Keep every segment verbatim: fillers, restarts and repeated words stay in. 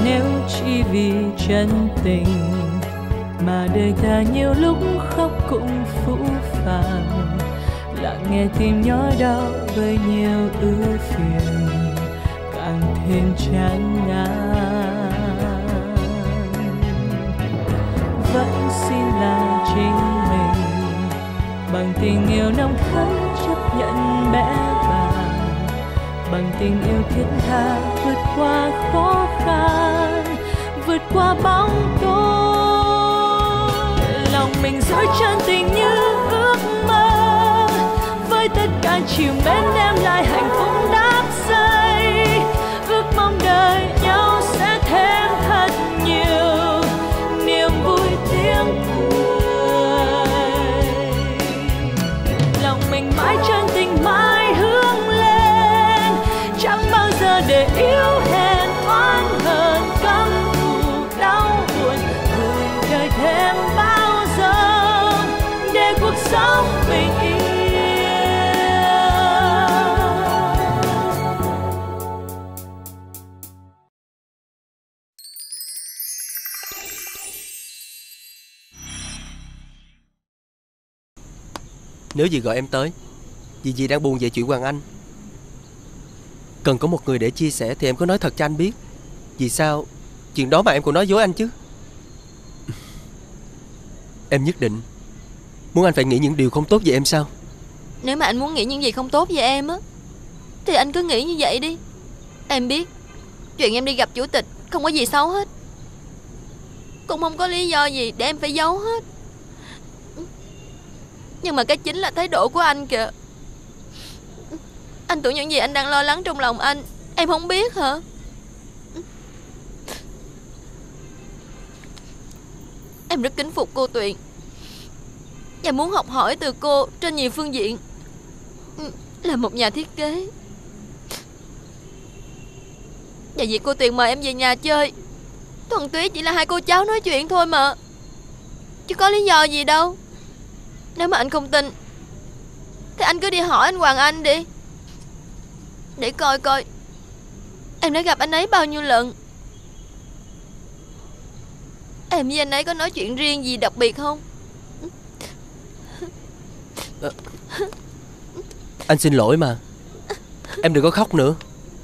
nếu chỉ vì chân tình mà đời ta nhiều lúc khóc cũng phũ phàng, lặng nghe tim nhói đau với nhiều ưu phiền càng thêm chán ngán. Vẫn xin là chính mình bằng tình yêu nồng thắm chấp nhận bẽ bàng, bằng tình yêu thiết tha vượt qua khó khăn, vượt qua bóng tối. Lòng mình dối chân tình như ước mơ, với tất cả chiều mến đem lại hạnh phúc đắp xây. Ước mong đời nhau sẽ thêm thật nhiều niềm vui tiếng cười. Lòng mình mãi chân tình mãi hướng lên, chẳng bao giờ để yếu hèn oán hờn căm thù đau buồn. Người đời thêm bao giờ để cuộc sống bình yên. Nếu dì gọi em tới vì dì đang buồn về chuyện Hoàng Anh, cần có một người để chia sẻ, thì em có nói thật cho anh biết. Vì sao chuyện đó mà em còn nói dối anh chứ? Em nhất định muốn anh phải nghĩ những điều không tốt về em sao? Nếu mà anh muốn nghĩ những gì không tốt về em á, thì anh cứ nghĩ như vậy đi. Em biết chuyện em đi gặp chủ tịch không có gì xấu hết, cũng không có lý do gì để em phải giấu hết. Nhưng mà cái chính là thái độ của anh kìa. Anh tưởng những gì anh đang lo lắng trong lòng anh em không biết hả? Em rất kính phục cô Tuyền và muốn học hỏi từ cô trên nhiều phương diện. Là một nhà thiết kế, và việc cô Tuyền mời em về nhà chơi thuần túy chỉ là hai cô cháu nói chuyện thôi mà, chứ có lý do gì đâu. Nếu mà anh không tin thì anh cứ đi hỏi anh Hoàng Anh đi, để coi coi em đã gặp anh ấy bao nhiêu lần. Em với anh ấy có nói chuyện riêng gì đặc biệt không? À, anh xin lỗi mà. Em đừng có khóc nữa.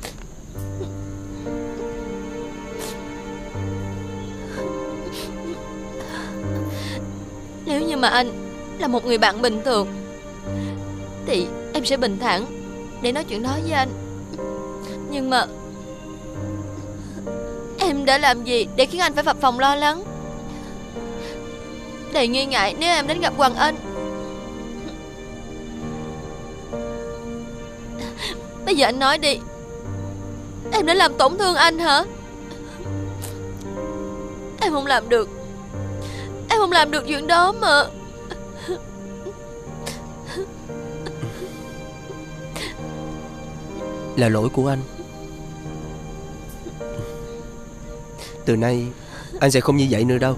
Nếu như mà anh là một người bạn bình thường thì em sẽ bình thản để nói chuyện đó với anh. Nhưng mà em đã làm gì để khiến anh phải phập phồng lo lắng, đầy nghi ngại nếu em đến gặp Hoàng Anh? Bây giờ anh nói đi, em đã làm tổn thương anh hả? Em không làm được. Em không làm được chuyện đó mà. Là lỗi của anh. Từ nay anh sẽ không như vậy nữa đâu.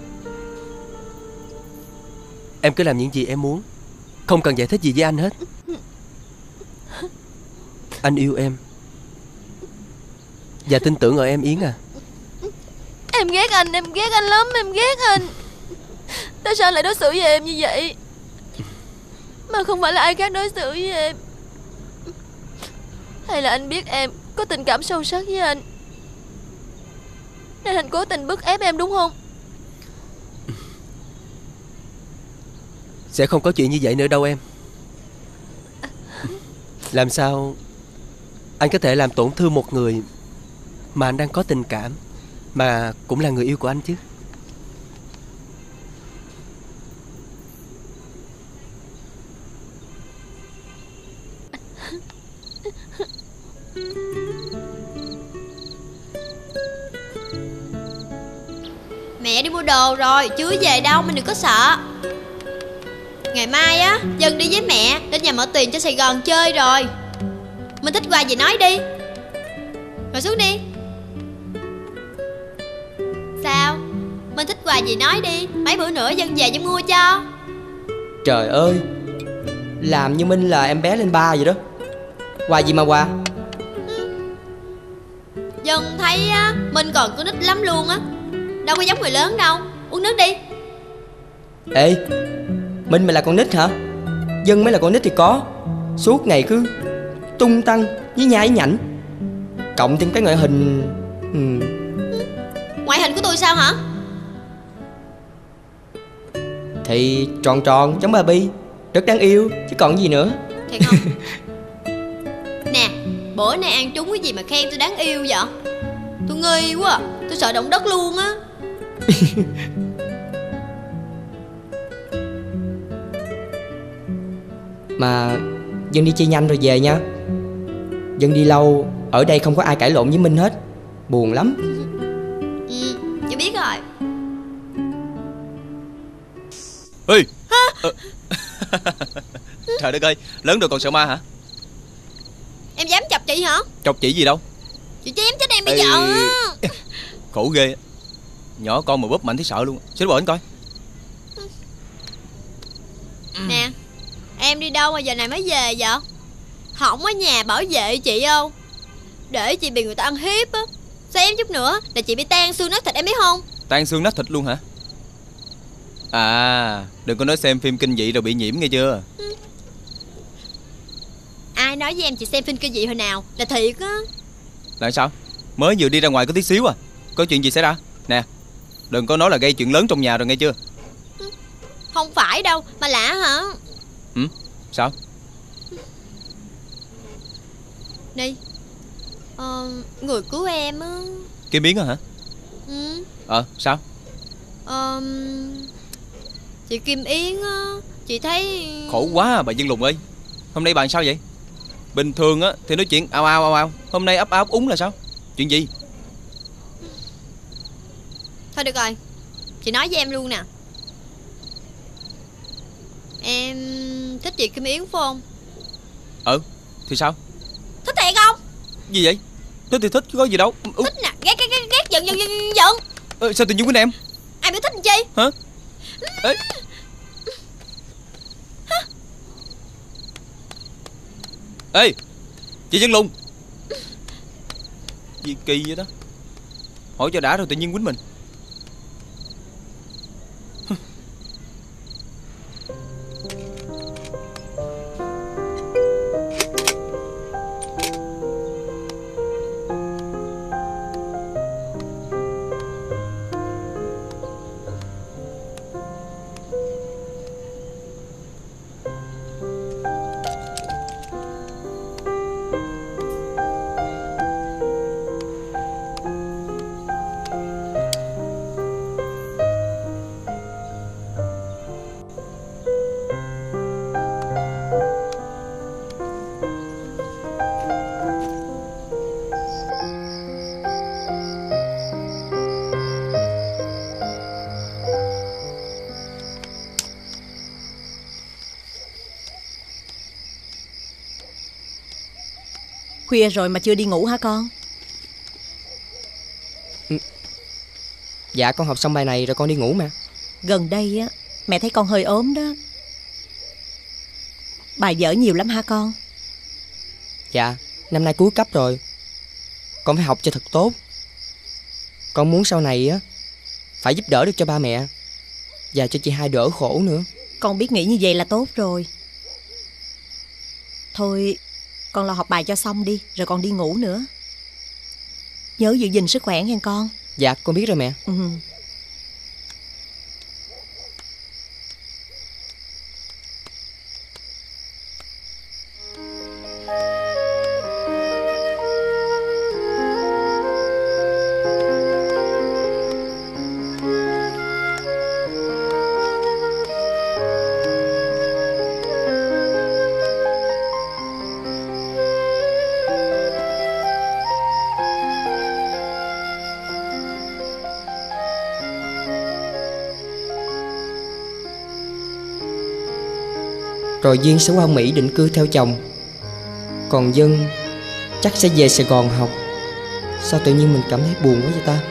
Em cứ làm những gì em muốn, không cần giải thích gì với anh hết. Anh yêu em và tin tưởng ở em, Yến à. Em ghét anh, em ghét anh lắm, em ghét anh. Tại sao lại đối xử với em như vậy, mà không phải là ai khác đối xử với em? Hay là anh biết em có tình cảm sâu sắc với anh, nên anh cố tình bức ép em đúng không? Sẽ không có chuyện như vậy nữa đâu em. Làm sao anh có thể làm tổn thương một người mà anh đang có tình cảm, mà cũng là người yêu của anh chứ? Mẹ đi mua đồ rồi, chưa về đâu, mình đừng có sợ. Ngày mai á, Dân đi với mẹ đến nhà Mở Tuyền cho Sài Gòn chơi rồi. Mình thích quà gì nói đi. Ngồi xuống đi. Sao? Mình thích quà gì nói đi, mấy bữa nữa Dân về Dân mua cho. Trời ơi, làm như Minh là em bé lên ba vậy đó. Quà gì mà quà? Dân thấy á, Minh còn con nít lắm luôn á. Đâu có giống người lớn đâu. Uống nước đi. Ê, Minh mày là con nít hả? Dân mới là con nít thì có. Suốt ngày cứ tung tăng với nhai với nhảnh, cộng thêm cái ngoại hình ừ. Ngoại hình của tôi sao hả? Thì tròn tròn giống Barbie, rất đáng yêu chứ còn gì nữa. Thiệt không? Nè, bữa nay ăn trúng cái gì mà khen tôi đáng yêu vậy? Tôi nghi quá à. Tôi sợ động đất luôn á. Mà Dân đi chơi nhanh rồi về nha. Dân đi lâu, ở đây không có ai cãi lộn với Minh hết. Buồn lắm. Ừ, tôi biết rồi. Ê ờ. Trời đất ơi, lớn rồi còn sợ ma hả? Em dám chọc chị hả? Chọc chị gì đâu. Chị chém chết em bây Ê, giờ á. khổ ghê. Nhỏ con mà bóp mạnh thấy sợ luôn. Xích bộ anh coi. Nè, em đi đâu mà giờ này mới về vậy? Không ở nhà bảo vệ chị không? Để chị bị người ta ăn hiếp á. Xém chút nữa là chị bị tan xương nát thịt, em biết không? Tan xương nát thịt luôn hả? À, đừng có nói xem phim kinh dị rồi bị nhiễm nghe chưa. Ừ. Ai nói với em chị xem phim kinh dị hồi nào? Là thiệt á. Là sao? Mới vừa đi ra ngoài có tí xíu à. Có chuyện gì xảy ra? Nè, đừng có nói là gây chuyện lớn trong nhà rồi nghe chưa. Không phải đâu, mà lạ hả? Ừ, sao? Đi. Ờ, người cứu em á. Kim Biến hả? Ừ. Ờ, sao? Ờ, chị Kim Yến á. Chị thấy... Khổ quá à bà Dân Lùng ơi. Hôm nay bạn sao vậy? Bình thường á thì nói chuyện ao ao ao ao. Hôm nay ấp áo úng là sao? Chuyện gì? Thôi được rồi, chị nói với em luôn nè. Em thích chị Kim Yến phải không? Ừ, thì sao? Thích thiệt không? Gì vậy? Thích thì thích chứ có gì đâu. Ừ. Thích nè, ghét ghét ghét ghét giận giận giận giận. Ờ, sao tự nhiên quýnh em? Ai biểu thích làm chi? Hả? Ê. Ê, chị Dân Lùng. Gì kỳ vậy đó. Hỏi cho đã rồi tự nhiên quýnh mình. Khuya rồi mà chưa đi ngủ hả con? Ừ. Dạ con học xong bài này rồi con đi ngủ mà. Gần đây á, mẹ thấy con hơi ốm đó. Bài vở nhiều lắm hả con? Dạ, năm nay cuối cấp rồi. Con phải học cho thật tốt. Con muốn sau này á phải giúp đỡ được cho ba mẹ và cho chị hai đỡ khổ nữa. Con biết nghĩ như vậy là tốt rồi. Thôi con lo học bài cho xong đi, rồi con đi ngủ nữa. Nhớ giữ gìn sức khỏe nghe con. Dạ con biết rồi mẹ. Ừ. Rồi Duyên sẽ qua Mỹ định cư theo chồng. Còn Dân chắc sẽ về Sài Gòn học. Sao tự nhiên mình cảm thấy buồn quá vậy ta?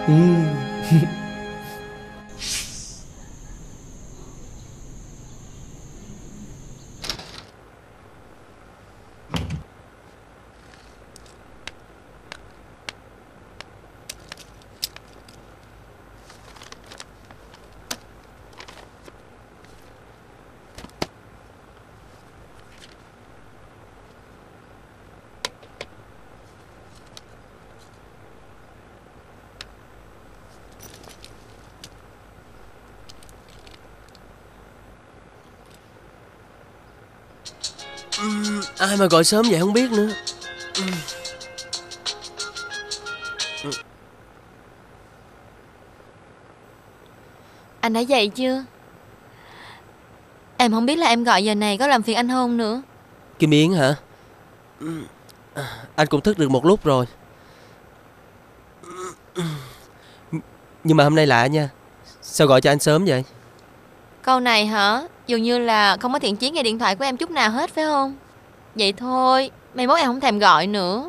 Ừ. Ai mà gọi sớm vậy không biết nữa. Anh đã dậy chưa? Em không biết là em gọi giờ này có làm phiền anh không nữa. Kim Yến hả? Anh cũng thức được một lúc rồi. Nhưng mà hôm nay lạ nha. Sao gọi cho anh sớm vậy? Câu này hả? Dường như là không có thiện chí nghe điện thoại của em chút nào hết phải không? Vậy thôi, mai mốt em không thèm gọi nữa.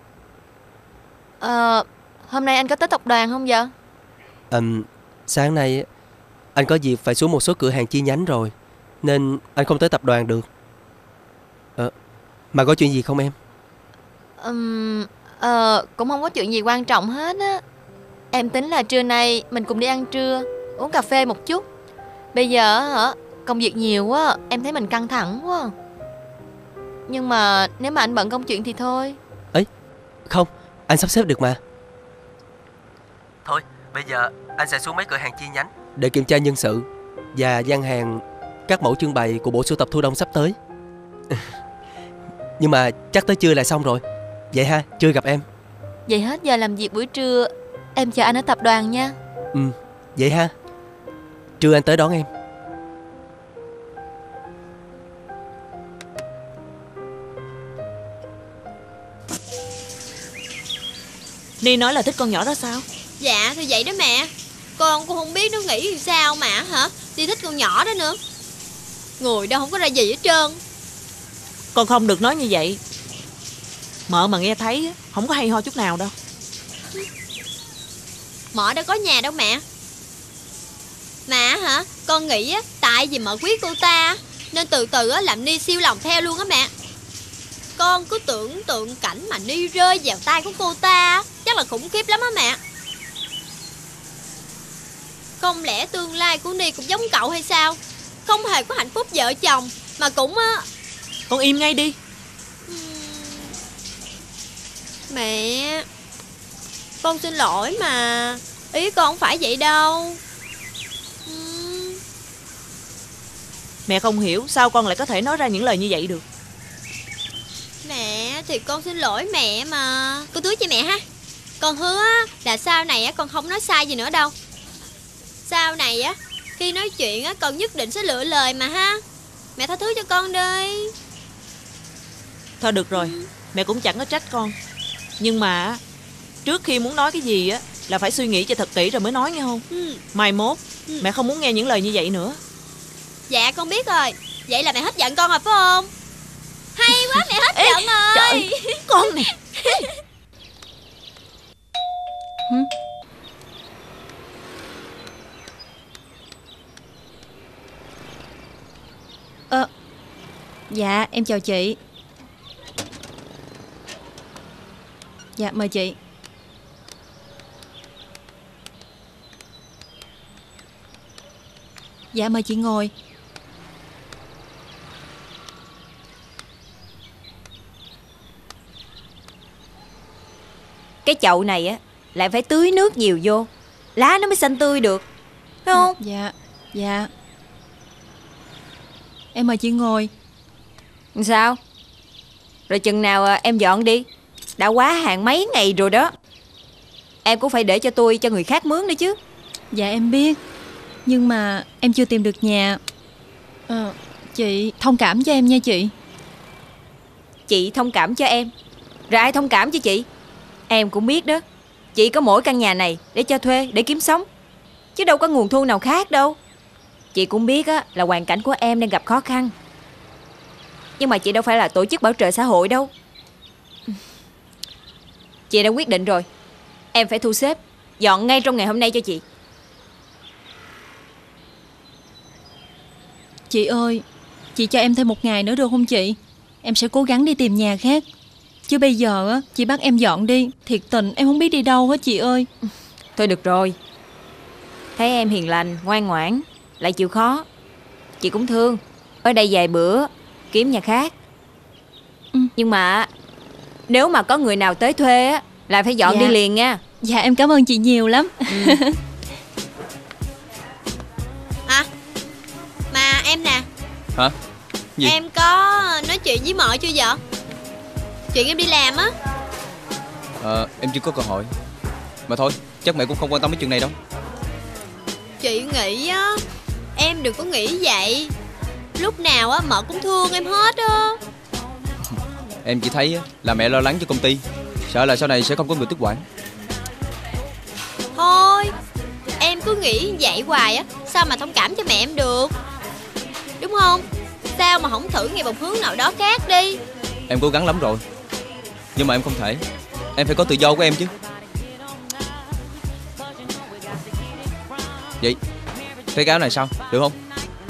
Ờ, hôm nay anh có tới tập đoàn không vậy? um, Sáng nay anh có dịp phải xuống một số cửa hàng chi nhánh rồi, nên anh không tới tập đoàn được. Ờ, mà có chuyện gì không em? um, Ờ, cũng không có chuyện gì quan trọng hết á. Em tính là trưa nay mình cùng đi ăn trưa, uống cà phê một chút. Bây giờ hả, công việc nhiều quá, em thấy mình căng thẳng quá. Nhưng mà nếu mà anh bận công chuyện thì thôi. Ấy, không, anh sắp xếp được mà. Thôi, bây giờ anh sẽ xuống mấy cửa hàng chi nhánh để kiểm tra nhân sự và gian hàng các mẫu trưng bày của bộ sưu tập thu đông sắp tới. Nhưng mà chắc tới trưa là xong rồi. Vậy ha, trưa gặp em. Vậy hết giờ làm việc buổi trưa, em chờ anh ở tập đoàn nha. Ừ, vậy ha. Trưa anh tới đón em. Ni nói là thích con nhỏ đó sao? Dạ thì vậy đó mẹ. Con cũng không biết nó nghĩ làm sao mà hả đi thích con nhỏ đó nữa. Người đâu không có ra gì hết trơn. Con không được nói như vậy. Mợ mà nghe thấy không có hay ho chút nào đâu. Mợ đâu có nhà đâu mẹ. Mà hả, con nghĩ á, tại vì mợ quý cô ta nên từ từ á, làm Ni siêu lòng theo luôn á mẹ. Con cứ tưởng tượng cảnh mà Ni rơi vào tay của cô ta chắc là khủng khiếp lắm á mẹ. Không lẽ tương lai của Ni cũng giống cậu hay sao? Không hề có hạnh phúc vợ chồng mà cũng á. Con im ngay đi. Mẹ, con xin lỗi mà. Ý con không phải vậy đâu. Mẹ không hiểu sao con lại có thể nói ra những lời như vậy được. Mẹ, thì con xin lỗi mẹ mà. Con túi cho mẹ ha. Con hứa là sau này á con không nói sai gì nữa đâu. Sau này á khi nói chuyện á con nhất định sẽ lựa lời mà ha. Mẹ tha thứ cho con đi. Thôi được rồi, ừ. Mẹ cũng chẳng có trách con. Nhưng mà trước khi muốn nói cái gì á là phải suy nghĩ cho thật kỹ rồi mới nói nghe không? ừ. Mai mốt ừ. Mẹ không muốn nghe những lời như vậy nữa. Dạ con biết rồi. Vậy là mẹ hết giận con rồi phải không? Hay quá, mẹ hết giận rồi. Trời, con nè. Ờ, dạ em chào chị. Dạ mời chị. Dạ mời chị ngồi. Cái chậu này á lại phải tưới nước nhiều vô, lá nó mới xanh tươi được, phải không? Dạ, dạ. Em mời chị ngồi. Sao? Rồi chừng nào em dọn đi. Đã quá hạn mấy ngày rồi đó. Em cũng phải để cho tôi cho người khác mướn nữa chứ. Dạ em biết. Nhưng mà em chưa tìm được nhà. à, Chị thông cảm cho em nha chị. Chị thông cảm cho em? Rồi ai thông cảm cho chị? Em cũng biết đó, chị có mỗi căn nhà này để cho thuê, để kiếm sống, chứ đâu có nguồn thu nào khác đâu. Chị cũng biết á, là hoàn cảnh của em đang gặp khó khăn. Nhưng mà chị đâu phải là tổ chức bảo trợ xã hội đâu. Chị đã quyết định rồi, em phải thu xếp. dọn ngay trong ngày hôm nay cho chị. Chị ơi, chị cho em thêm một ngày nữa được không chị? Em sẽ cố gắng đi tìm nhà khác. Chứ bây giờ á, chị bắt em dọn đi, thiệt tình em không biết đi đâu hết chị ơi. Thôi được rồi. Thấy em hiền lành, ngoan ngoãn, lại chịu khó, chị cũng thương. Ở đây vài bữa, kiếm nhà khác. ừ. Nhưng mà nếu mà có người nào tới thuê á, là phải dọn dạ. đi liền nha. Dạ em cảm ơn chị nhiều lắm. ừ. À, mà em nè. Hả? Gì? Em có nói chuyện với mợ chưa vậy? Chuyện em đi làm á. Ờ, em chưa có cơ hội. Mà thôi, chắc mẹ cũng không quan tâm đến chuyện này đâu. Chị nghĩ á, em đừng có nghĩ vậy. Lúc nào á mợ cũng thương em hết á. Em chỉ thấy là mẹ lo lắng cho công ty, sợ là sau này sẽ không có người tiếp quản. Thôi, em cứ nghĩ vậy hoài á, sao mà thông cảm cho mẹ em được, đúng không? Sao mà không thử ngay một hướng nào đó khác đi. Em cố gắng lắm rồi, nhưng mà em không thể. Em phải có tự do của em chứ. Vậy cái áo này sao, được không?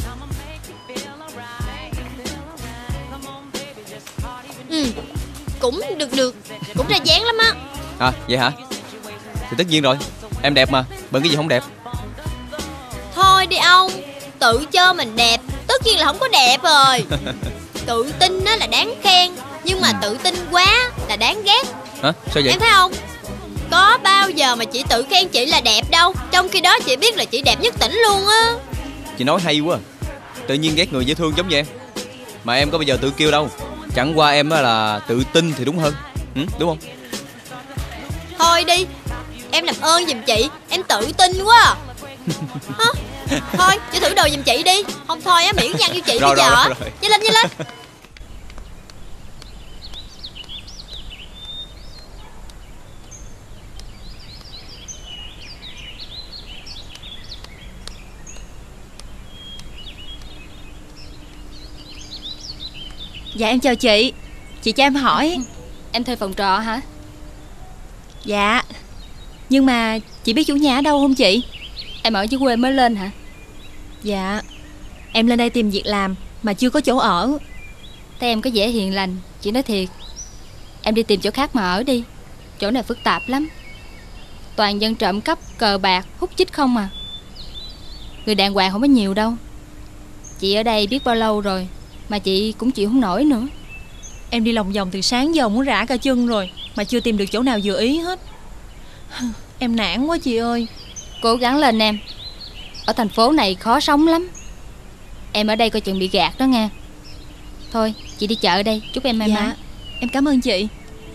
Ừ, cũng được được, cũng ra dáng lắm á. À vậy hả? Thì tất nhiên rồi, em đẹp mà, bận cái gì không đẹp. Thôi đi ông, tự cho mình đẹp, tất nhiên là không có đẹp rồi. Tự tin á là đáng khen, nhưng mà tự tin quá là đáng ghét. Hả? Sao vậy? Em thấy không? Có bao giờ mà chị tự khen chị là đẹp đâu, trong khi đó chị biết là chị đẹp nhất tỉnh luôn á. Chị nói hay quá. Tự nhiên ghét người dễ thương giống như em. Mà em có bao giờ tự kêu đâu. Chẳng qua em là tự tin thì đúng hơn. ừ, Đúng không? Thôi đi, em làm ơn giùm chị, em tự tin quá. Hả? Thôi, chị thử đồ giùm chị đi. Không thôi á, miễn nhăn cho chị rồi, bây giờ. rồi, rồi. Nhanh lên, nhanh lên. Dạ em chào chị. Chị cho em hỏi. Em thuê phòng trọ hả? Dạ. Nhưng mà chị biết chủ nhà ở đâu không chị? Em ở dưới quê mới lên hả? Dạ. Em lên đây tìm việc làm mà chưa có chỗ ở. Thấy em có vẻ hiền lành, chị nói thiệt, em đi tìm chỗ khác mà ở đi. Chỗ này phức tạp lắm. Toàn dân trộm cắp, cờ bạc, hút chích không à. Người đàng hoàng không có nhiều đâu. Chị ở đây biết bao lâu rồi mà chị cũng chịu không nổi nữa. Em đi lòng vòng từ sáng giờ muốn rã cả chân rồi mà chưa tìm được chỗ nào vừa ý hết. Em nản quá chị ơi. Cố gắng lên em. Ở thành phố này khó sống lắm. Em ở đây coi chừng bị gạt đó nghe. Thôi chị đi chợ đây, chúc em may dạ, mắn. em cảm ơn chị.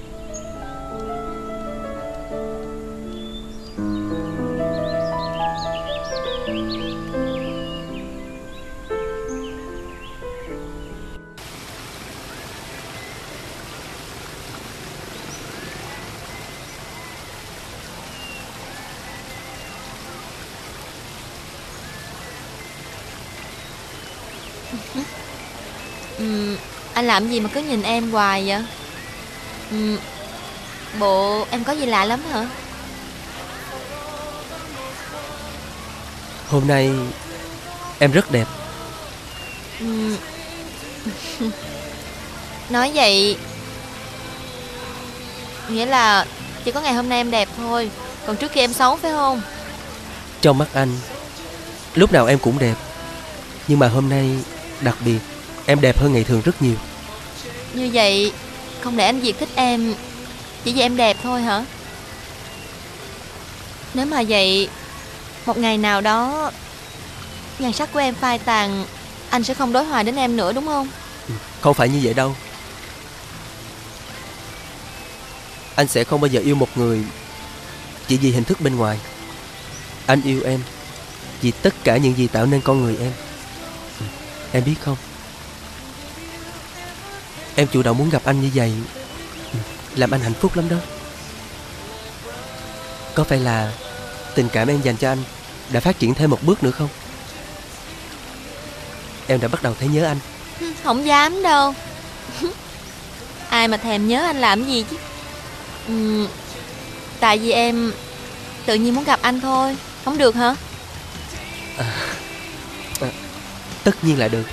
Ừ, anh làm gì mà cứ nhìn em hoài vậy? Ừ, bộ em có gì lạ lắm hả? Hôm nay em rất đẹp. Ừ. Nói vậy nghĩa là chỉ có ngày hôm nay em đẹp thôi, còn trước kia em xấu phải không? Trong mắt anh, lúc nào em cũng đẹp. Nhưng mà hôm nay đặc biệt, em đẹp hơn ngày thường rất nhiều. Như vậy không để anh Việt thích em chỉ vì em đẹp thôi hả? Nếu mà vậy, một ngày nào đó nhan sắc của em phai tàn, anh sẽ không đối hoài đến em nữa đúng không? Không phải như vậy đâu. Anh sẽ không bao giờ yêu một người chỉ vì hình thức bên ngoài. Anh yêu em vì tất cả những gì tạo nên con người em. Em biết không, em chủ động muốn gặp anh như vậy làm anh hạnh phúc lắm đó. Có phải là tình cảm em dành cho anh đã phát triển thêm một bước nữa không? Em đã bắt đầu thấy nhớ anh. Không dám đâu. Ai mà thèm nhớ anh làm gì chứ. ừ, Tại vì em tự nhiên muốn gặp anh thôi. Không được hả? à, à, Tất nhiên là được.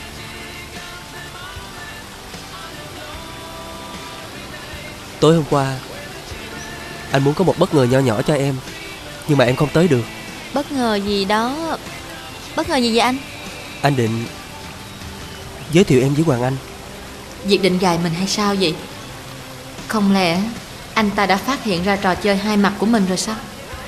Tối hôm qua anh muốn có một bất ngờ nho nhỏ cho em, nhưng mà em không tới được. Bất ngờ gì đó? Bất ngờ gì vậy anh? Anh định giới thiệu em với Hoàng Anh. Việc định gài mình hay sao vậy? Không lẽ anh ta đã phát hiện ra trò chơi hai mặt của mình rồi sao?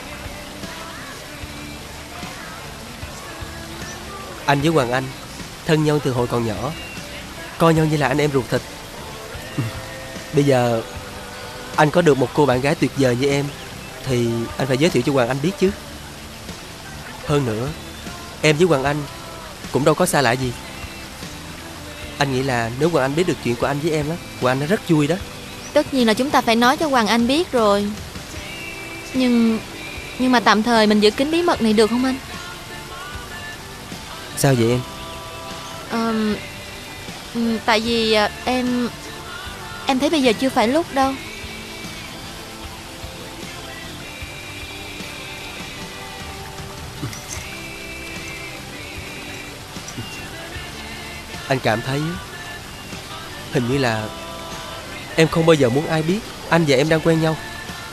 Anh với Hoàng Anh thân nhau từ hồi còn nhỏ, coi nhau như là anh em ruột thịt. Bây giờ anh có được một cô bạn gái tuyệt vời như em thì anh phải giới thiệu cho Hoàng Anh biết chứ. Hơn nữa, em với Hoàng Anh cũng đâu có xa lạ gì. Anh nghĩ là nếu Hoàng Anh biết được chuyện của anh với em á, Hoàng Anh nó rất vui đó. Tất nhiên là chúng ta phải nói cho Hoàng Anh biết rồi. Nhưng Nhưng mà tạm thời mình giữ kín bí mật này được không anh? Sao vậy em? Ờ, um, Tại vì uh, em Em thấy bây giờ chưa phải lúc đâu. Anh cảm thấy hình như là em không bao giờ muốn ai biết anh và em đang quen nhau.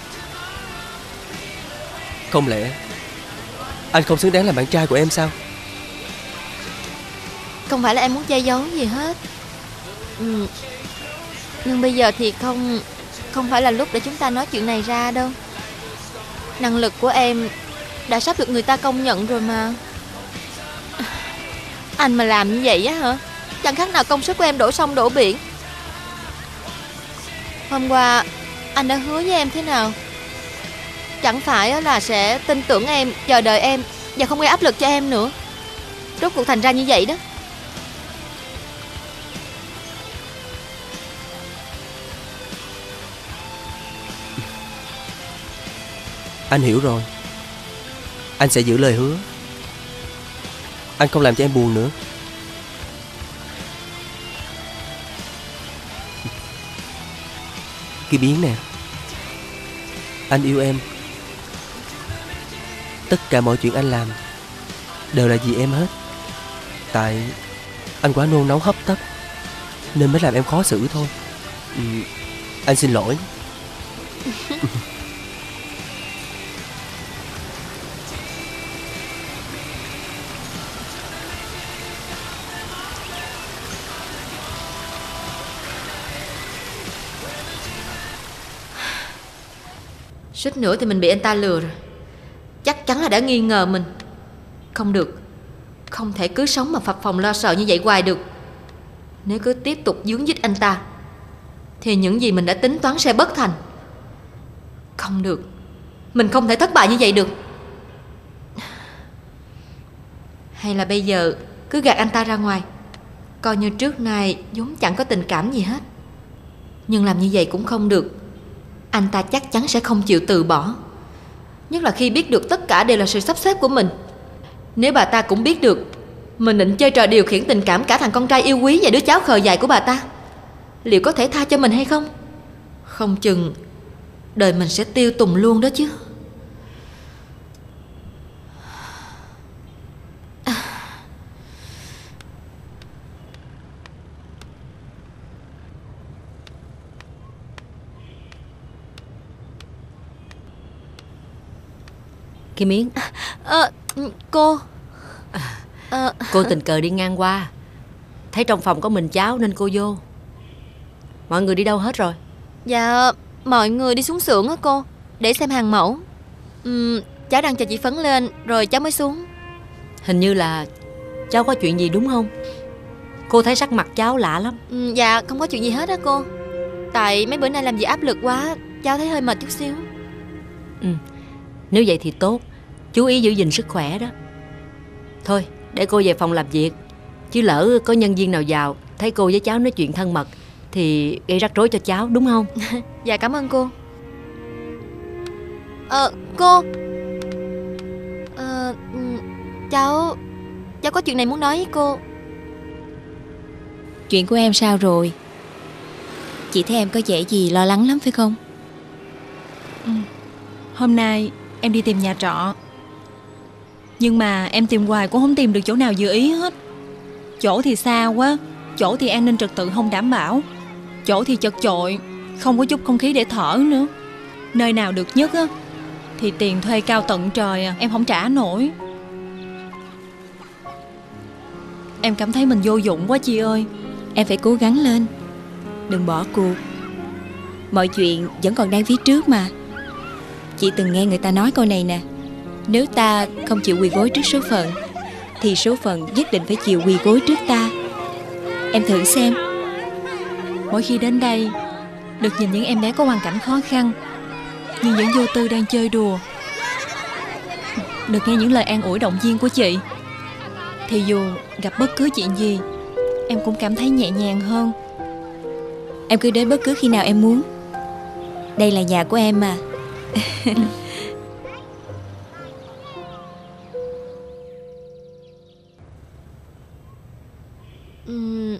Không lẽ anh không xứng đáng làm bạn trai của em sao? Không phải là em muốn che giấu gì hết. ừ. Nhưng bây giờ thì không Không phải là lúc để chúng ta nói chuyện này ra đâu. Năng lực của em đã sắp được người ta công nhận rồi mà. Anh mà làm như vậy á hả? Chẳng khác nào công sức của em đổ sông đổ biển. Hôm qua anh đã hứa với em thế nào? Chẳng phải là sẽ tin tưởng em, chờ đợi em và không gây áp lực cho em nữa. Rốt cuộc thành ra như vậy đó. Anh hiểu rồi. Anh sẽ giữ lời hứa. Anh không làm cho em buồn nữa. Cái Biến nè, anh yêu em. Tất cả mọi chuyện anh làm đều là vì em hết. Tại anh quá nôn nóng hấp tấp nên mới làm em khó xử thôi. ừ, Anh xin lỗi. Suýt nữa thì mình bị anh ta lừa rồi. Chắc chắn là đã nghi ngờ mình. Không được. Không thể cứ sống mà phập phồng lo sợ như vậy hoài được. Nếu cứ tiếp tục dướng dít anh ta thì những gì mình đã tính toán sẽ bất thành. Không được. Mình không thể thất bại như vậy được. Hay là bây giờ cứ gạt anh ta ra ngoài, coi như trước nay vốn chẳng có tình cảm gì hết. Nhưng làm như vậy cũng không được. Anh ta chắc chắn sẽ không chịu từ bỏ. Nhất là khi biết được tất cả đều là sự sắp xếp của mình. Nếu bà ta cũng biết được mình định chơi trò điều khiển tình cảm cả thằng con trai yêu quý và đứa cháu khờ dại của bà ta, liệu có thể tha cho mình hay không? Không chừng đời mình sẽ tiêu tùng luôn đó chứ. Kim Yến. à, Cô à, Cô tình cờ đi ngang qua, thấy trong phòng có mình cháu nên cô vô. Mọi người đi đâu hết rồi? Dạ mọi người đi xuống xưởng á cô, để xem hàng mẫu. uhm, Cháu đang chờ chị Phấn lên rồi cháu mới xuống. Hình như là cháu có chuyện gì đúng không? Cô thấy sắc mặt cháu lạ lắm. uhm, Dạ không có chuyện gì hết á cô. Tại mấy bữa nay làm việc áp lực quá, cháu thấy hơi mệt chút xíu. Ừ, nếu vậy thì tốt. Chú ý giữ gìn sức khỏe đó. Thôi để cô về phòng làm việc, chứ lỡ có nhân viên nào vào thấy cô với cháu nói chuyện thân mật thì gây rắc rối cho cháu, đúng không? Dạ cảm ơn cô. Ờ cô Ờ Cháu Cháu có chuyện này muốn nói với cô. Chuyện của em sao rồi? Chị thấy em có vẻ gì lo lắng lắm phải không? Ừ. Hôm nay em đi tìm nhà trọ. Nhưng mà em tìm hoài cũng không tìm được chỗ nào vừa ý hết. Chỗ thì xa quá, chỗ thì an ninh trật tự không đảm bảo, chỗ thì chật chội, không có chút không khí để thở nữa. Nơi nào được nhất á thì tiền thuê cao tận trời à, em không trả nổi. Em cảm thấy mình vô dụng quá chị ơi. Em phải cố gắng lên, đừng bỏ cuộc. Mọi chuyện vẫn còn đang phía trước mà. Chị từng nghe người ta nói câu này nè: nếu ta không chịu quỳ gối trước số phận, thì số phận nhất định phải chịu quỳ gối trước ta. Em thử xem. Mỗi khi đến đây, được nhìn những em bé có hoàn cảnh khó khăn, như những vô tư đang chơi đùa, được nghe những lời an ủi động viên của chị, thì dù gặp bất cứ chuyện gì, em cũng cảm thấy nhẹ nhàng hơn. Em cứ đến bất cứ khi nào em muốn. Đây là nhà của em mà. Uhm.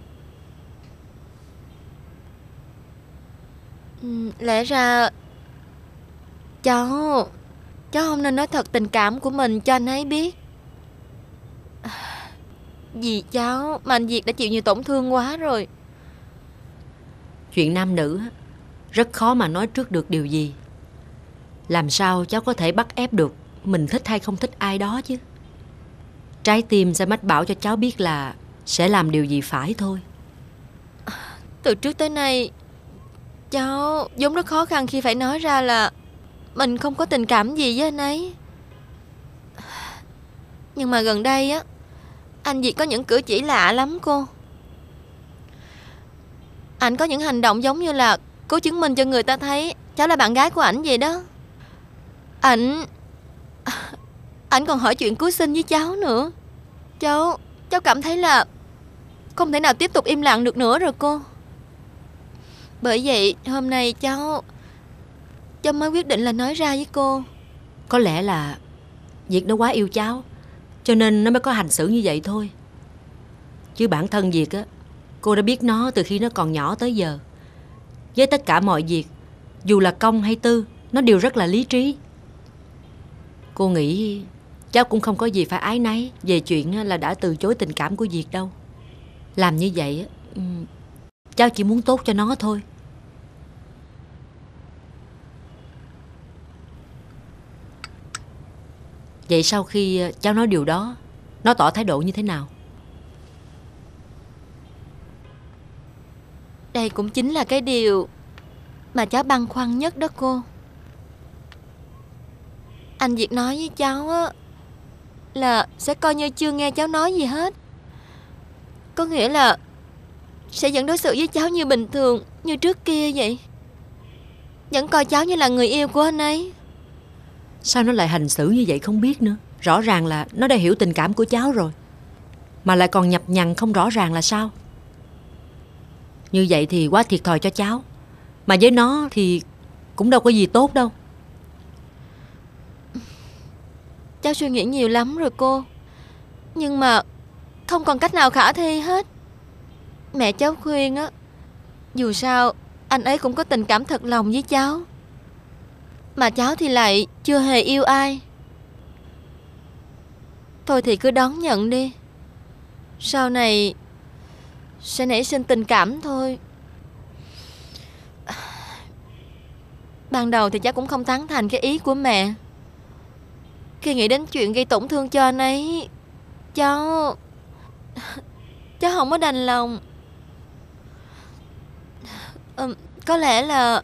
Uhm, lẽ ra cháu Cháu không nên nói thật tình cảm của mình cho anh ấy biết. Vì cháu mà anh Việt đã chịu nhiều tổn thương quá rồi. Chuyện nam nữ rất khó mà nói trước được điều gì. Làm sao cháu có thể bắt ép được mình thích hay không thích ai đó chứ. Trái tim sẽ mách bảo cho cháu biết là sẽ làm điều gì phải thôi. Từ trước tới nay, cháu vốn rất khó khăn khi phải nói ra là mình không có tình cảm gì với anh ấy. Nhưng mà gần đây á, anh Việt có những cử chỉ lạ lắm cô. Anh có những hành động giống như là cố chứng minh cho người ta thấy cháu là bạn gái của ảnh vậy đó. Ảnh Ảnh còn hỏi chuyện cưới xin với cháu nữa. Cháu Cháu cảm thấy là không thể nào tiếp tục im lặng được nữa rồi cô. Bởi vậy hôm nay cháu Cháu mới quyết định là nói ra với cô. Có lẽ là Việt nó quá yêu cháu, cho nên nó mới có hành xử như vậy thôi. Chứ bản thân Việt á, cô đã biết nó từ khi nó còn nhỏ tới giờ. Với tất cả mọi việc, dù là công hay tư, nó đều rất là lý trí. Cô nghĩ cháu cũng không có gì phải áy náy về chuyện là đã từ chối tình cảm của Việt đâu. Làm như vậy cháu chỉ muốn tốt cho nó thôi. Vậy sau khi cháu nói điều đó, nó tỏ thái độ như thế nào? Đây cũng chính là cái điều mà cháu băn khoăn nhất đó cô. Anh Việt nói với cháu á là sẽ coi như chưa nghe cháu nói gì hết. Có nghĩa là sẽ vẫn đối xử với cháu như bình thường, như trước kia vậy. Vẫn coi cháu như là người yêu của anh ấy. Sao nó lại hành xử như vậy không biết nữa. Rõ ràng là nó đã hiểu tình cảm của cháu rồi, mà lại còn nhập nhằng không rõ ràng là sao. Như vậy thì quá thiệt thòi cho cháu. Mà với nó thì cũng đâu có gì tốt đâu. Cháu suy nghĩ nhiều lắm rồi cô, nhưng mà không còn cách nào khả thi hết. Mẹ cháu khuyên á, dù sao anh ấy cũng có tình cảm thật lòng với cháu, mà cháu thì lại chưa hề yêu ai. Thôi thì cứ đón nhận đi. Sau này sẽ nảy sinh tình cảm thôi. Ban đầu thì cháu cũng không tán thành cái ý của mẹ. Khi nghĩ đến chuyện gây tổn thương cho anh ấy, Cháu Cháu không có đành lòng. ừ, Có lẽ là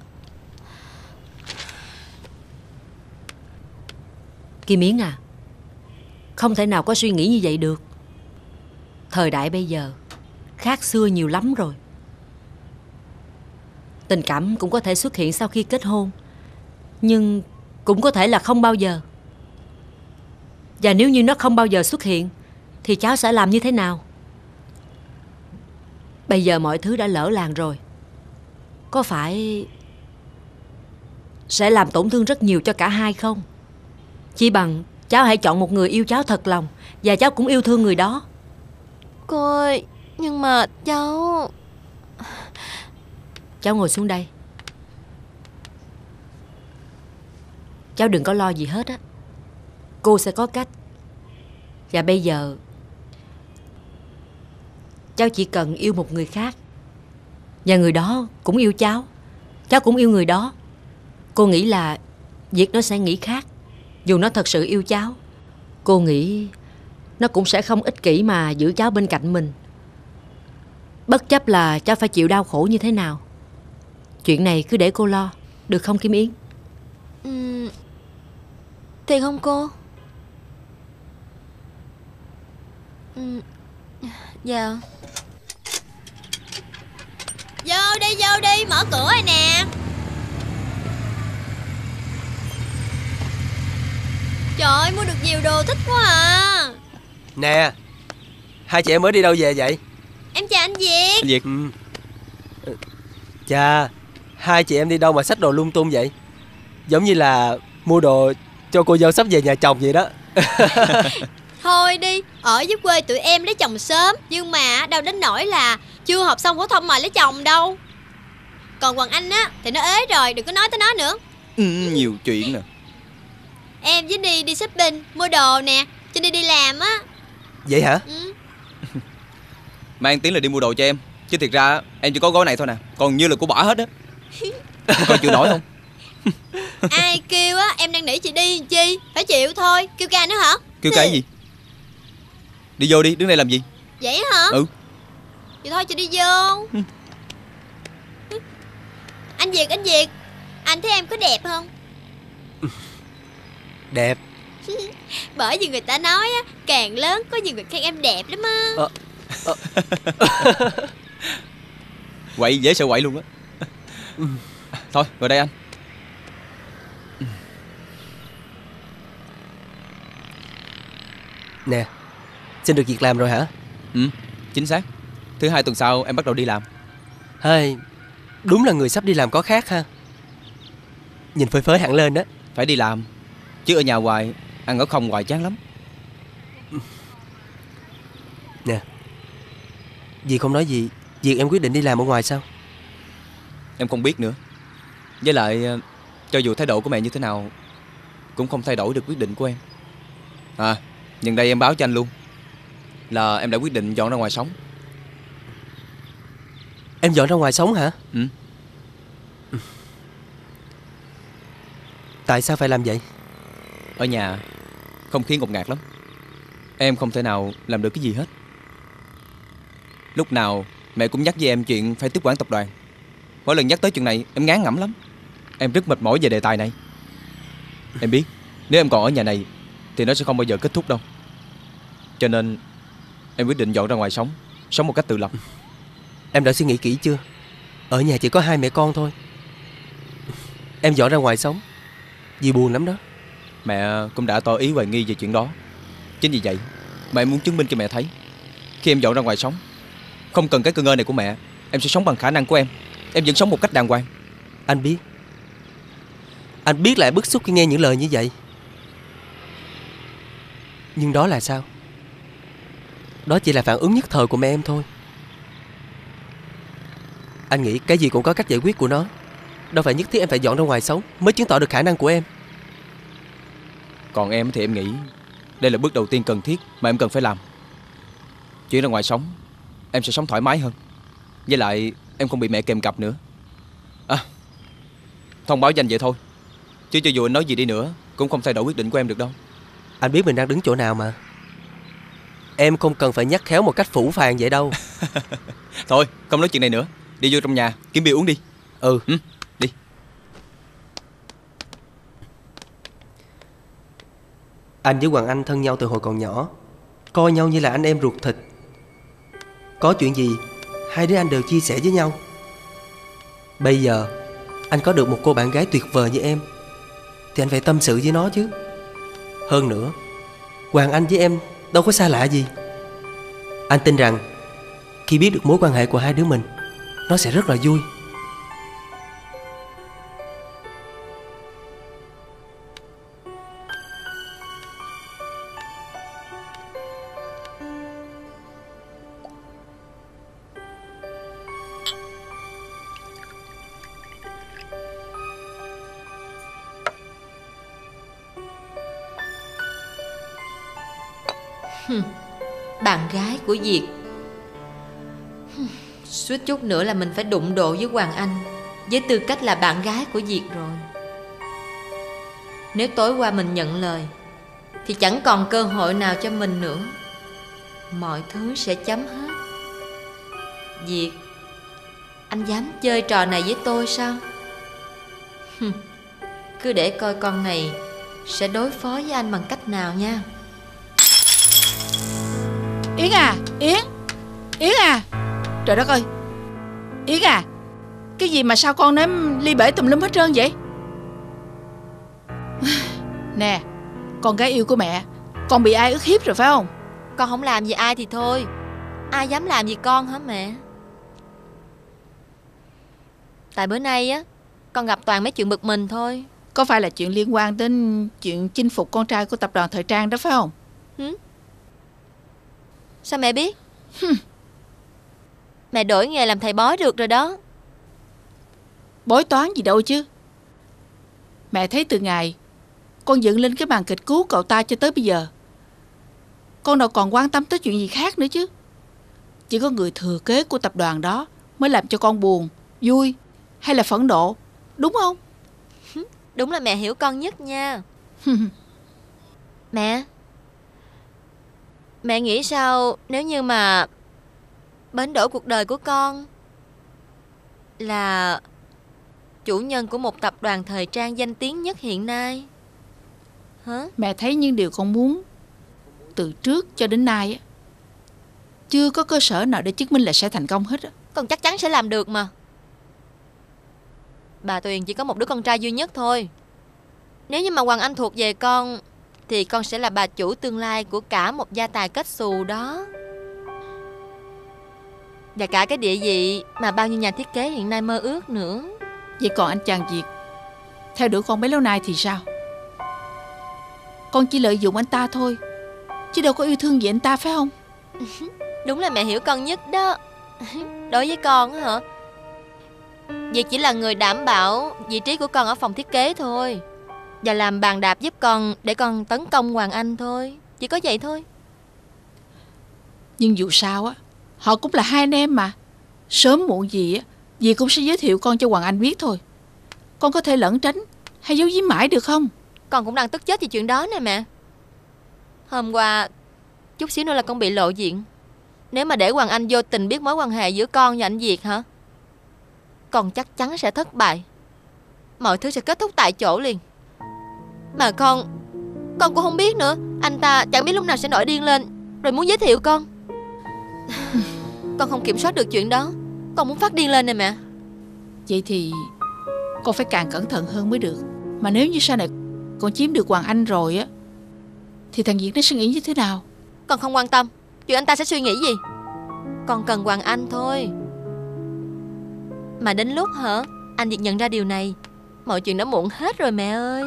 Kim Yến à, không thể nào có suy nghĩ như vậy được. Thời đại bây giờ khác xưa nhiều lắm rồi. Tình cảm cũng có thể xuất hiện sau khi kết hôn, nhưng cũng có thể là không bao giờ. Và nếu như nó không bao giờ xuất hiện thì cháu sẽ làm như thế nào? Bây giờ mọi thứ đã lỡ làng rồi, có phải sẽ làm tổn thương rất nhiều cho cả hai không? Chỉ bằng cháu hãy chọn một người yêu cháu thật lòng, và cháu cũng yêu thương người đó. Cô ơi, nhưng mà cháu Cháu ngồi xuống đây. cháu đừng có lo gì hết á. Cô sẽ có cách. Và bây giờ cháu chỉ cần yêu một người khác, và người đó cũng yêu cháu, cháu cũng yêu người đó. Cô nghĩ là Việt nó sẽ nghĩ khác. Dù nó thật sự yêu cháu, cô nghĩ nó cũng sẽ không ích kỷ mà giữ cháu bên cạnh mình, bất chấp là cháu phải chịu đau khổ như thế nào. Chuyện này cứ để cô lo, được không Kim Yến? Ừ, thiệt không cô? Ừ, dạ. Vô đi, vô đi, mở cửa rồi nè. Trời ơi, mua được nhiều đồ thích quá à. Nè, hai chị em mới đi đâu về vậy? Em chào anh Việt. Anh Việt. Ừ. Chà, hai chị em đi đâu mà xách đồ lung tung vậy? Giống như là mua đồ cho cô dâu sắp về nhà chồng vậy đó. Thôi đi, ở dưới quê tụi em lấy chồng sớm, nhưng mà đâu đến nỗi là chưa học xong phổ thông mà lấy chồng đâu. Còn Hoàng Anh á thì nó ế rồi, đừng có nói tới nó nữa. Ừ, nhiều chuyện nè. Em với đi đi shopping, mua đồ nè, cho đi đi làm á. Vậy hả? Ừ. Mang tiếng là đi mua đồ cho em, chứ thiệt ra em chỉ có gói này thôi nè, còn như là của bỏ hết á. Coi chịu nổi không? Ai kêu á, em đang nỉ chị đi làm chi, phải chịu thôi. Kêu ca nữa hả? Kêu cái gì? Đi vô đi, đứng đây làm gì? Vậy hả? Ừ. Vậy thôi chị đi vô. Anh Việt, anh Việt, anh thấy em có đẹp không? Đẹp. Bởi vì người ta nói á, càng lớn có nhiều người khen em đẹp lắm á. Ờ, ờ. Quậy dễ sợ quậy luôn á. Thôi ngồi đây anh. Nè, xin được việc làm rồi hả? Ừ, chính xác. Thứ hai tuần sau em bắt đầu đi làm. Hey, đúng là người sắp đi làm có khác ha. Nhìn phơi phới hẳn lên đó. Phải đi làm, chứ ở nhà hoài, ăn ở không hoài chán lắm. Nè, dì không nói gì, việc em quyết định đi làm ở ngoài sao? Em không biết nữa. Với lại, cho dù thái độ của mẹ như thế nào cũng không thay đổi được quyết định của em. À, nhân đây em báo cho anh luôn là em đã quyết định dọn ra ngoài sống. Em dọn ra ngoài sống hả? Ừ. Tại sao phải làm vậy? Ở nhà không khí ngột ngạt lắm. Em không thể nào làm được cái gì hết. Lúc nào mẹ cũng nhắc với em chuyện phải tiếp quản tập đoàn. Mỗi lần nhắc tới chuyện này em ngán ngẩm lắm. Em rất mệt mỏi về đề tài này. Em biết nếu em còn ở nhà này thì nó sẽ không bao giờ kết thúc đâu. Cho nên em quyết định dọn ra ngoài sống, sống một cách tự lập. Em đã suy nghĩ kỹ chưa? Ở nhà chỉ có hai mẹ con thôi. Em dọn ra ngoài sống, dì buồn lắm đó. Mẹ cũng đã tỏ ý hoài nghi về chuyện đó. Chính vì vậy mà em muốn chứng minh cho mẹ thấy, khi em dọn ra ngoài sống, không cần cái cơ ngơi này của mẹ, em sẽ sống bằng khả năng của em. Em vẫn sống một cách đàng hoàng. Anh biết. Anh biết là em bức xúc khi nghe những lời như vậy. Nhưng đó là sao? Đó chỉ là phản ứng nhất thời của mẹ em thôi. Anh nghĩ cái gì cũng có cách giải quyết của nó. Đâu phải nhất thiết em phải dọn ra ngoài sống mới chứng tỏ được khả năng của em. Còn em thì em nghĩ đây là bước đầu tiên cần thiết mà em cần phải làm. Chuyển ra ngoài sống, em sẽ sống thoải mái hơn. Với lại em không bị mẹ kèm cặp nữa. À, thông báo danh vậy thôi, chứ cho dù anh nói gì đi nữa cũng không thay đổi quyết định của em được đâu. Anh biết mình đang đứng chỗ nào mà. Em không cần phải nhắc khéo một cách phũ phàng vậy đâu. Thôi không nói chuyện này nữa, đi vô trong nhà kiếm bia uống đi. Ừ, ừ đi. Anh với Hoàng Anh thân nhau từ hồi còn nhỏ, coi nhau như là anh em ruột thịt. Có chuyện gì hai đứa anh đều chia sẻ với nhau. Bây giờ anh có được một cô bạn gái tuyệt vời như em thì anh phải tâm sự với nó chứ. Hơn nữa, Hoàng Anh với em đâu có xa lạ gì. Anh tin rằng khi biết được mối quan hệ của hai đứa mình, nó sẽ rất là vui. Bạn gái của Diệt. Suýt chút nữa là mình phải đụng độ với Hoàng Anh với tư cách là bạn gái của Diệt rồi. Nếu tối qua mình nhận lời thì chẳng còn cơ hội nào cho mình nữa. Mọi thứ sẽ chấm hết. Diệt, anh dám chơi trò này với tôi sao? Cứ để coi con này sẽ đối phó với anh bằng cách nào nha. Yến à, Yến, Yến à. Trời đất ơi, Yến à, cái gì mà sao con ném ly bể tùm lum hết trơn vậy? Nè, con gái yêu của mẹ, con bị ai ức hiếp rồi phải không? Con không làm gì ai thì thôi, ai dám làm gì con hả mẹ? Tại bữa nay á, con gặp toàn mấy chuyện bực mình thôi. Có phải là chuyện liên quan đến chuyện chinh phục con trai của tập đoàn thời trang đó phải không? Hử? Sao mẹ biết? Mẹ đổi nghề làm thầy bói được rồi đó. Bói toán gì đâu chứ. Mẹ thấy từ ngày con dựng lên cái màn kịch cứu cậu ta cho tới bây giờ, con đâu còn quan tâm tới chuyện gì khác nữa chứ. Chỉ có người thừa kế của tập đoàn đó mới làm cho con buồn, vui hay là phẫn nộ, đúng không? Đúng là mẹ hiểu con nhất nha. Mẹ, mẹ nghĩ sao nếu như mà bến đỗ cuộc đời của con là chủ nhân của một tập đoàn thời trang danh tiếng nhất hiện nay? Hả? Mẹ thấy những điều con muốn từ trước cho đến nay á, chưa có cơ sở nào để chứng minh là sẽ thành công hết á. Con chắc chắn sẽ làm được mà. Bà Tuyền chỉ có một đứa con trai duy nhất thôi. Nếu như mà Hoàng Anh thuộc về con thì con sẽ là bà chủ tương lai của cả một gia tài kết xù đó. Và cả cái địa vị mà bao nhiêu nhà thiết kế hiện nay mơ ước nữa. Vậy còn anh chàng Việt theo đuổi con bấy lâu nay thì sao? Con chỉ lợi dụng anh ta thôi, chứ đâu có yêu thương gì anh ta phải không? Đúng là mẹ hiểu con nhất đó. Đối với con á hả, Việt chỉ là người đảm bảo vị trí của con ở phòng thiết kế thôi, và làm bàn đạp giúp con để con tấn công Hoàng Anh thôi. Chỉ có vậy thôi. Nhưng dù sao á, họ cũng là hai anh em mà. Sớm muộn gì á, dì cũng sẽ giới thiệu con cho Hoàng Anh biết thôi. Con có thể lẩn tránh hay giấu giếm mãi được không? Con cũng đang tức chết vì chuyện đó nè mẹ. Hôm qua chút xíu nữa là con bị lộ diện. Nếu mà để Hoàng Anh vô tình biết mối quan hệ giữa con và anh Việt hả, con chắc chắn sẽ thất bại. Mọi thứ sẽ kết thúc tại chỗ liền. Mà con Con cũng không biết nữa. Anh ta chẳng biết lúc nào sẽ nổi điên lên rồi muốn giới thiệu con. Con không kiểm soát được chuyện đó. Con muốn phát điên lên nè mẹ. Vậy thì con phải càng cẩn thận hơn mới được. Mà nếu như sau này con chiếm được Hoàng Anh rồi á, thì thằng Việt nó sẽ nghĩ như thế nào? Con không quan tâm chuyện anh ta sẽ suy nghĩ gì. Con cần Hoàng Anh thôi. Mà đến lúc hả anh Việt nhận ra điều này, mọi chuyện đã muộn hết rồi mẹ ơi.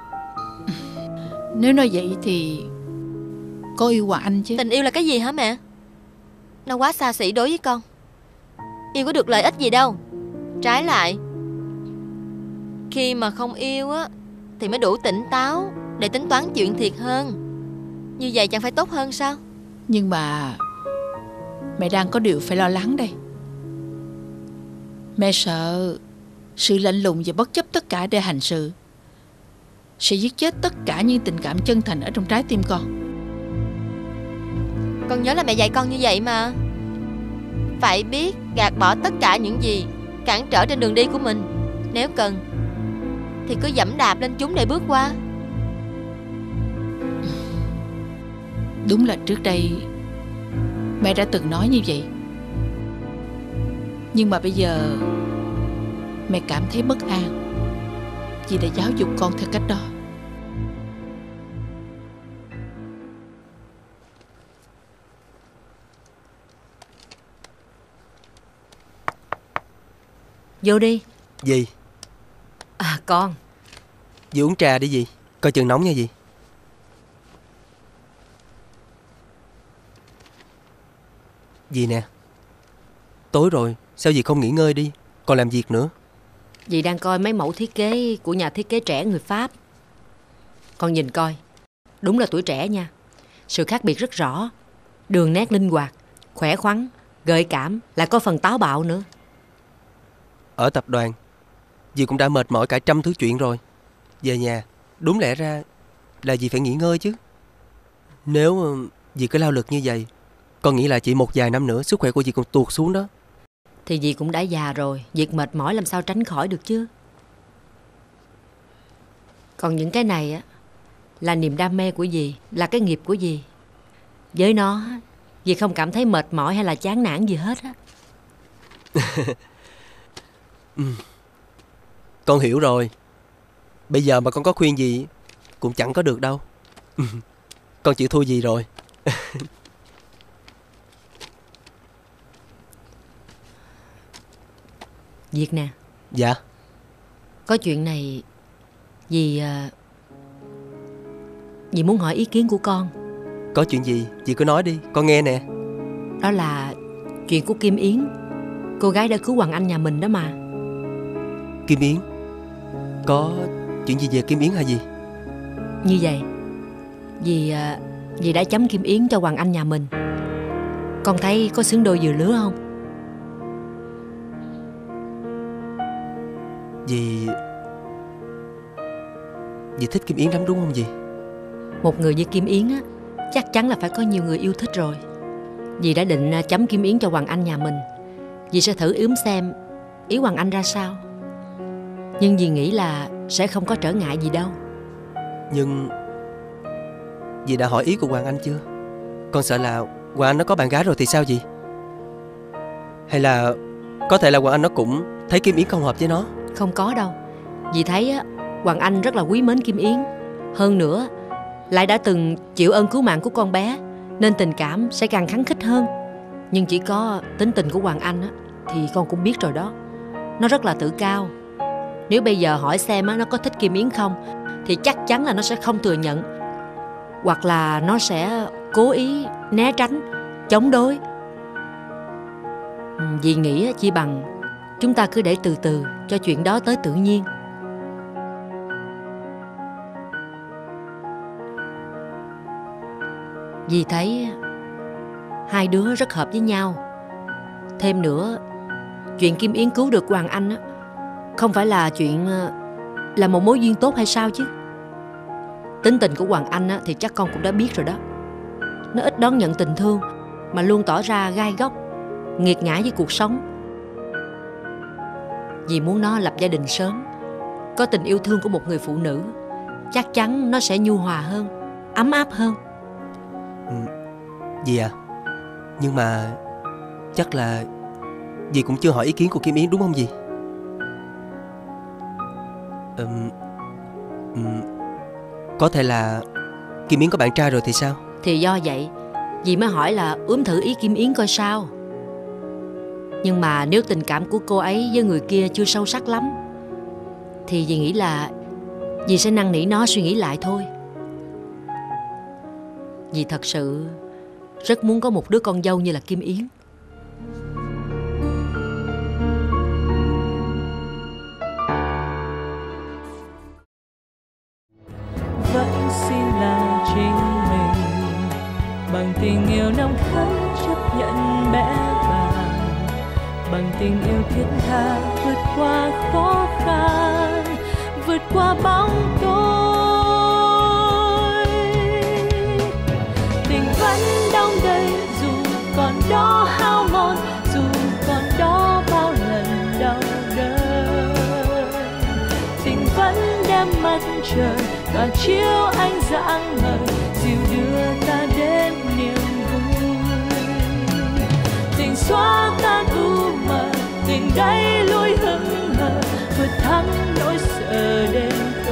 Nếu nói vậy thì có yêu Hoàng Anh chứ. Tình yêu là cái gì hả mẹ? Nó quá xa xỉ đối với con. Yêu có được lợi ích gì đâu. Trái lại, khi mà không yêu á thì mới đủ tỉnh táo để tính toán chuyện thiệt hơn. Như vậy chẳng phải tốt hơn sao? Nhưng mà mẹ đang có điều phải lo lắng đây. Mẹ sợ sự lạnh lùng và bất chấp tất cả để hành sự sẽ giết chết tất cả những tình cảm chân thành ở trong trái tim con. Con nhớ là mẹ dạy con như vậy mà. Phải biết gạt bỏ tất cả những gì cản trở trên đường đi của mình. Nếu cần thì cứ dẫm đạp lên chúng để bước qua. Đúng là trước đây mẹ đã từng nói như vậy. Nhưng mà bây giờ mẹ cảm thấy bất an vì đã giáo dục con theo cách đó. Vô đi. Gì? À con. Dì uống trà đi dì, coi chừng nóng nha dì. Dì nè, tối rồi sao dì không nghỉ ngơi đi, còn làm việc nữa? Dì đang coi mấy mẫu thiết kế của nhà thiết kế trẻ người Pháp. Con nhìn coi, đúng là tuổi trẻ nha. Sự khác biệt rất rõ. Đường nét linh hoạt, khỏe khoắn, gợi cảm, lại có phần táo bạo nữa. Ở tập đoàn, dì cũng đã mệt mỏi cả trăm thứ chuyện rồi. Về nhà, đúng lẽ ra là dì phải nghỉ ngơi chứ. Nếu dì cứ lao lực như vậy, con nghĩ là chỉ một vài năm nữa sức khỏe của dì còn tuột xuống đó. Thì dì cũng đã già rồi, việc mệt mỏi làm sao tránh khỏi được chứ. Còn những cái này á là niềm đam mê của dì, là cái nghiệp của dì. Với nó, dì không cảm thấy mệt mỏi hay là chán nản gì hết á. ừ. Con hiểu rồi. Bây giờ mà con có khuyên gì cũng chẳng có được đâu. Con chịu thua gì rồi. Việt nè. Dạ. Có chuyện này dì Dì muốn hỏi ý kiến của con. Có chuyện gì dì cứ nói đi, con nghe nè. Đó là chuyện của Kim Yến, cô gái đã cứu Hoàng Anh nhà mình đó mà. Kim Yến? Có chuyện gì về Kim Yến hả dì? Như vậy, Dì Dì đã chấm Kim Yến cho Hoàng Anh nhà mình. Con thấy có xứng đôi vừa lứa không? Dì Dì thích Kim Yến lắm đúng không dì? Một người như Kim Yến á, chắc chắn là phải có nhiều người yêu thích rồi. Dì đã định chấm Kim Yến cho Hoàng Anh nhà mình. Dì sẽ thử ướm xem ý Hoàng Anh ra sao. Nhưng dì nghĩ là sẽ không có trở ngại gì đâu. Nhưng dì đã hỏi ý của Hoàng Anh chưa? Con sợ là Hoàng Anh nó có bạn gái rồi thì sao dì? Hay là có thể là Hoàng Anh nó cũng thấy Kim Yến không hợp với nó? Không có đâu. Dì thấy á, Hoàng Anh rất là quý mến Kim Yến. Hơn nữa lại đã từng chịu ơn cứu mạng của con bé, nên tình cảm sẽ càng khăng khít hơn. Nhưng chỉ có tính tình của Hoàng Anh á, thì con cũng biết rồi đó. Nó rất là tự cao. Nếu bây giờ hỏi xem á, nó có thích Kim Yến không, thì chắc chắn là nó sẽ không thừa nhận. Hoặc là nó sẽ cố ý né tránh, chống đối. Dì nghĩ chỉ bằng chúng ta cứ để từ từ cho chuyện đó tới tự nhiên. Dì thấy hai đứa rất hợp với nhau. Thêm nữa, chuyện Kim Yến cứu được Hoàng Anh á, không phải là chuyện là một mối duyên tốt hay sao chứ. Tính tình của Hoàng Anh á, thì chắc con cũng đã biết rồi đó. Nó ít đón nhận tình thương, mà luôn tỏ ra gai góc, nghiệt ngã với cuộc sống. Dì muốn nó lập gia đình sớm, có tình yêu thương của một người phụ nữ. Chắc chắn nó sẽ nhu hòa hơn, ấm áp hơn. ừ, Dì à, nhưng mà chắc là dì cũng chưa hỏi ý kiến của Kim Yến đúng không dì? Ừm, ừm, Có thể là Kim Yến có bạn trai rồi thì sao? Thì do vậy dì mới hỏi là ướm thử ý Kim Yến coi sao. Nhưng mà nếu tình cảm của cô ấy với người kia chưa sâu sắc lắm, thì dì nghĩ là dì sẽ năn nỉ nó suy nghĩ lại thôi. Dì thật sự rất muốn có một đứa con dâu như là Kim Yến. Vẫn xin là chính mình, bằng tình yêu nồng thắm chấp nhận bé bàng, bằng tình yêu thiết tha vượt qua khó khăn, vượt qua bóng tối. Tình vẫn đong đầy dù còn đó hao mòn, dù còn đó bao lần đau đớn. Tình vẫn đem mặt trời và chiếu ánh dạng ngời, dìu đưa ta đến niềm vui. Tình xóa tan u mờ, tình đẩy lùi hững hờ, vượt thắng nỗi sợ đêm